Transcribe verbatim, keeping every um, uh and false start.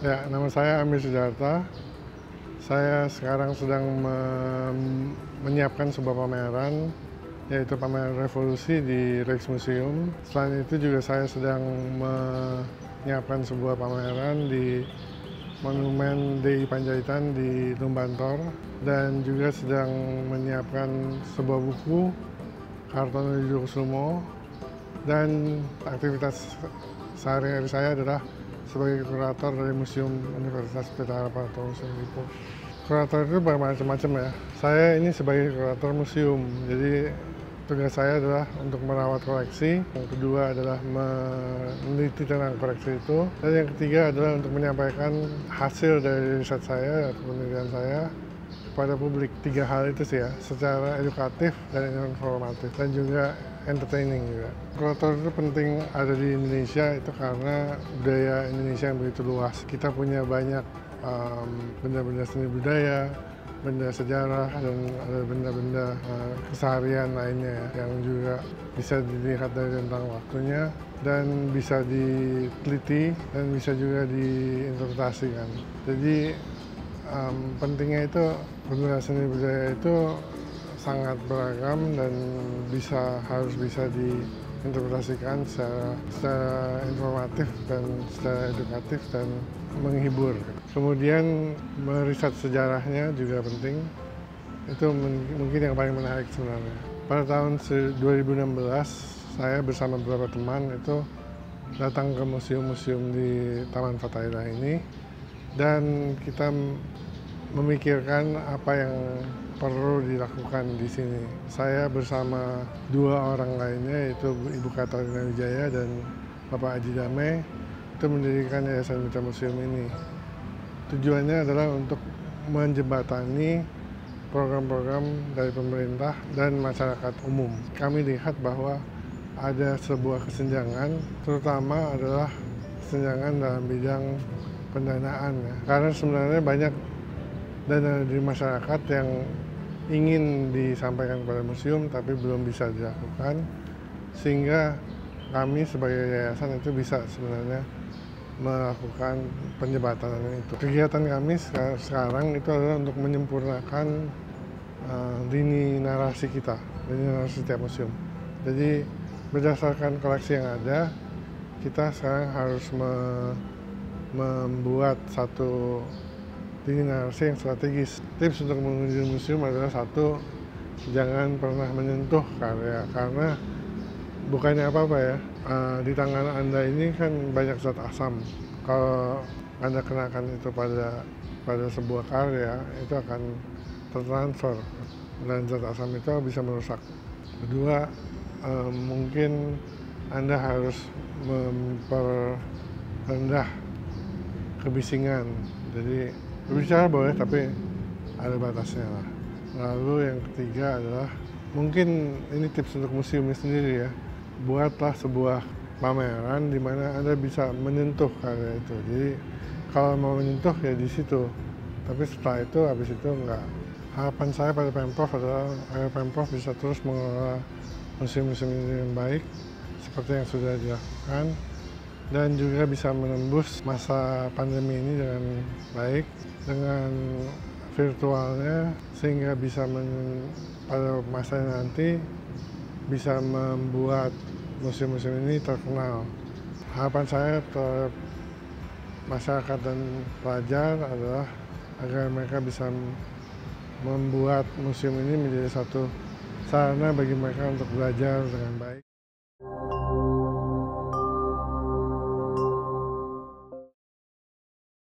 Ya, nama saya Amir Sidarta. Saya sekarang sedang me- menyiapkan sebuah pameran, yaitu pameran revolusi di Rijksmuseum. Selain itu juga saya sedang menyiapkan sebuah pameran di Monumen D I Panjaitan di Lumbantor, dan juga sedang menyiapkan sebuah buku Kartono Djokussumo. Dan aktivitas sehari-hari saya adalah sebagai kurator dari Museum Universitas Pelita Harapan atau Museum Lipo. Kurator itu bermacam-macam ya. Saya ini sebagai kurator museum, jadi tugas saya adalah untuk merawat koleksi. Yang kedua adalah meneliti tentang koleksi itu. Dan yang ketiga adalah untuk menyampaikan hasil dari riset saya atau penelitian saya kepada publik. Tiga hal itu sih ya, secara edukatif dan informatif, dan juga entertaining juga. Kurator itu penting ada di Indonesia itu karena budaya Indonesia yang begitu luas. Kita punya banyak um, benda-benda seni budaya, benda sejarah, dan ada benda-benda uh, keseharian lainnya ya, yang juga bisa dilihat dari rentang waktunya dan bisa diteliti dan bisa juga diinterpretasikan. Jadi um, pentingnya itu benda seni budaya itu sangat beragam dan bisa harus bisa diinterpretasikan secara, secara informatif dan secara edukatif dan menghibur. Kemudian meriset sejarahnya juga penting. Itu mungkin yang paling menarik sebenarnya. Pada tahun dua ribu enam belas saya bersama beberapa teman itu datang ke museum-museum di Taman Fatahillah ini, dan kita memikirkan apa yang perlu dilakukan di sini. Saya bersama dua orang lainnya, yaitu Ibu Katarina Wijaya dan Bapak Aji Dame, itu mendirikan Yayasan Mitra Museum ini. Tujuannya adalah untuk menjembatani program-program dari pemerintah dan masyarakat umum. Kami lihat bahwa ada sebuah kesenjangan, terutama adalah kesenjangan dalam bidang pendanaan ya. Karena sebenarnya banyak dana dari masyarakat yang ingin disampaikan kepada museum tapi belum bisa dilakukan, sehingga kami sebagai yayasan itu bisa sebenarnya melakukan penjembatanan itu. Kegiatan kami sekarang itu adalah untuk menyempurnakan uh, lini narasi kita, lini narasi setiap museum. Jadi berdasarkan koleksi yang ada, kita sekarang harus me membuat satu lini narasi yang strategis. Tips untuk mengunjungi museum adalah satu, jangan pernah menyentuh karya, karena bukannya apa-apa ya, uh, di tangan Anda ini kan banyak zat asam. Kalau Anda kenakan itu pada pada sebuah karya, itu akan tertransfer dan zat asam itu bisa merusak. Kedua, uh, mungkin Anda harus memperrendah kebisingan. Jadi berbicara boleh, tapi ada batasnya lah. Lalu yang ketiga adalah, mungkin ini tips untuk museumnya sendiri ya, buatlah sebuah pameran di mana Anda bisa menyentuh karya itu. Jadi kalau mau menyentuh ya di situ, tapi setelah itu habis itu enggak. Harapan saya pada Pemprov adalah agar Pemprov bisa terus mengelola museum-museum ini dengan baik seperti yang sudah dilakukan, dan juga bisa menembus masa pandemi ini dengan baik dengan virtualnya, sehingga bisa men, pada masa nanti bisa membuat museum-museum ini terkenal. Harapan saya terhadap masyarakat dan pelajar adalah agar mereka bisa membuat museum ini menjadi satu sarana bagi mereka untuk belajar dengan baik.